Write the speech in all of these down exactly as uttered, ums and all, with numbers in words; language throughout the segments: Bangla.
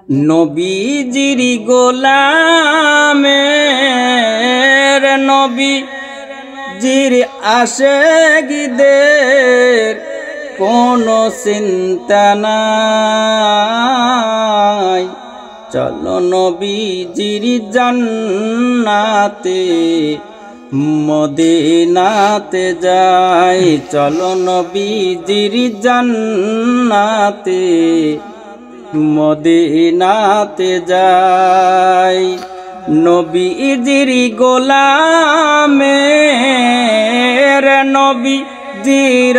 নবীজির গোলামের নবীজির আশিকদের কোনো চিন্তা নাই। চলো নবীজির জান্নাতে মদিনাতে যাই, চলো নবীজির জান্নাতে মদিনাতে যাই। নবীজির গোলামের নবীজির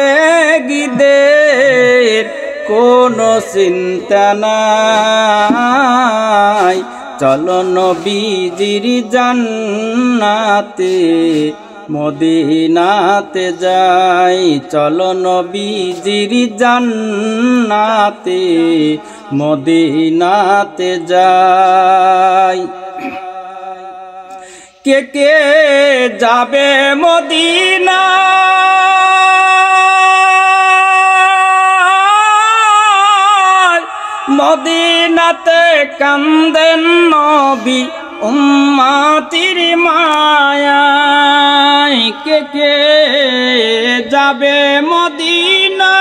আশিকদের কোনো চিন্তা নাই। চলো নবীজির জান্নাতে মদিনাতে যাই, চলো নবীজির জান্নাতে মদিনাতে যাই। কে কে যাবে মদিনা মদিনাতে কান্দেন নবী উম্মতির মায়ায়। কে কে যাবে মদিনা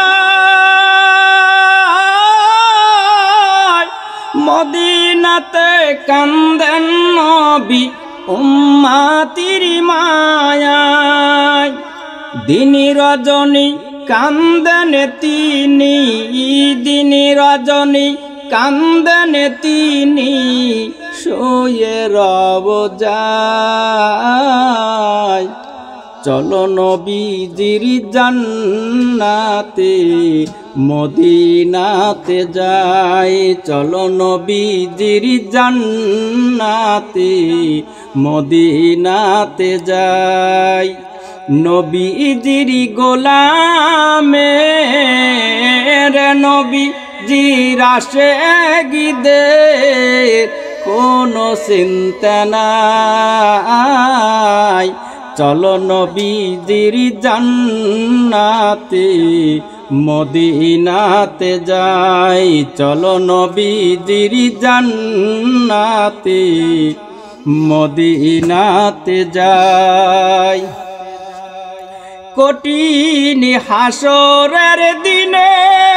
মদিনাতে কান্দেন নবী উম্মতির মায়ায়। দিন রজনী কান্দেন তিনি, দিন রজনী কান্দেন তিনি, শুয়ে রব যায়। চলো নবীজির জান্নাতে মদিনাতে যাই, চলো নবীজির জান্নাতে মদিনাতে যাই। নবীজির গোলামের নবীজির আশিকদের কোনো চিন্তা নাই। চলো নবীজির জান্নাতে মদিনাতে যাই, চলো নবীজির জান্নাতে মদিনাতে যাই। কঠিন হাসরের দিনে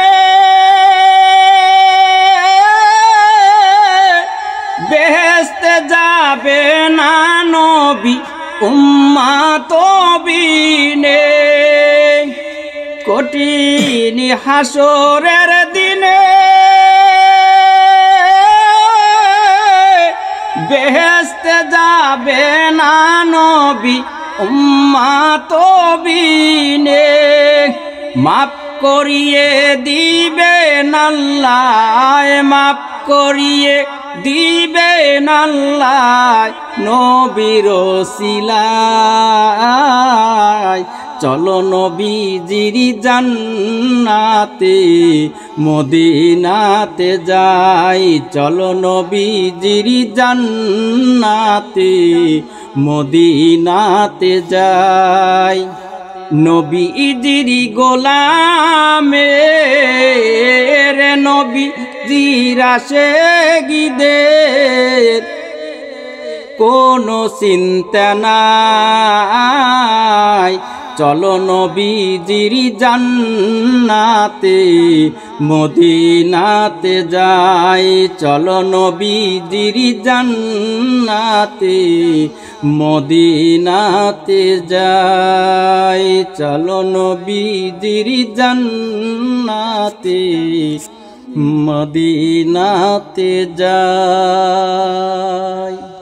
বেহেশতে যাবে না নবী উম্মত বিনে। কঠিন হাসরের দিনে বেহেশতে যাবে না নবী উম্মত বিনে। মাফ করিয়ে দিবেন আল্লাহ, মাফ করিয়ে দিবেন আল্লাহ নবীর ওসিলায়। চলো নবীজির জান্নাতে মদিনাতে যাই, চলো নবীজির জান্নাতে মদিনাতে যাই। নবীজির গোলামের নবীজির আশিকদের কোনো চিন্তা নাই। চলো নবীজির জান্নাতে মদিনাতে যাই, চলো নবীজির জান্নাতে মদিনাতে যাই, চলো নবীজির জান্নাতে মদিনাতে যাই।